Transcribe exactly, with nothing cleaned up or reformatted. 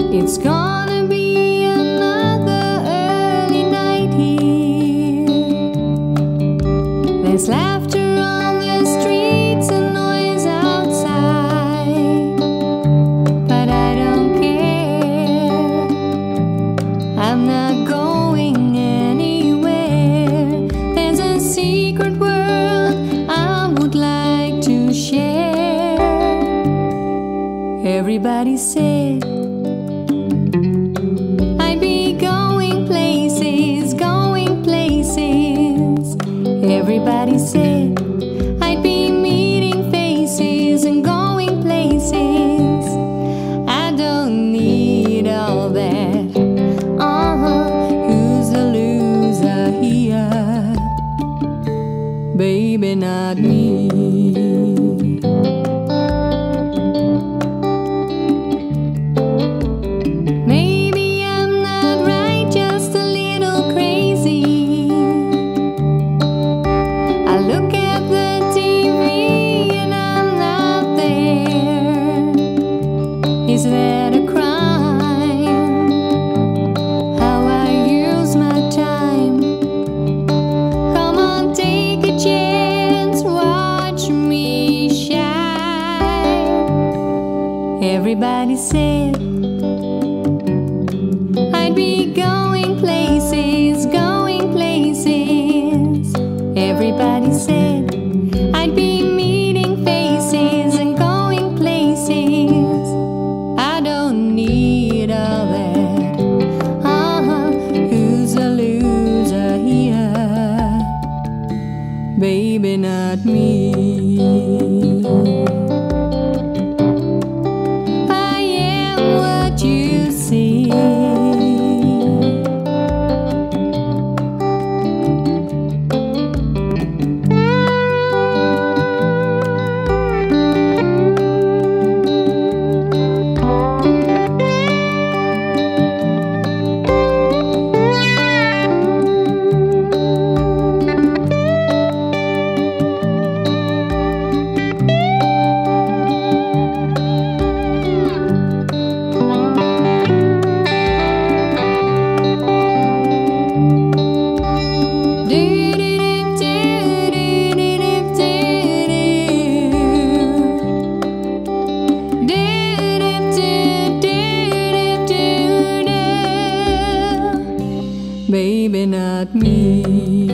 It's gonna be another early night here. There's laughter on the streets and noise outside, but I don't care. I'm not going anywhere. There's a secret world I would like to share. Everybody said I'd be going places, going places. Everybody said I'd be meeting faces and going places. I don't need all that. Uh-huh, who's the loser here? Baby, not me. Maybe I'm not right, just a little crazy. I look at the T V and I'm not there. Is that a crime? How I use my time. Come on, take a chance, watch me shine. Everybody said I'd be going places, going places. Everybody said I'd be meeting faces and going places. I don't need all that. Uh-huh, who's a loser here? Baby, not me. I am what you see. Baby, not me.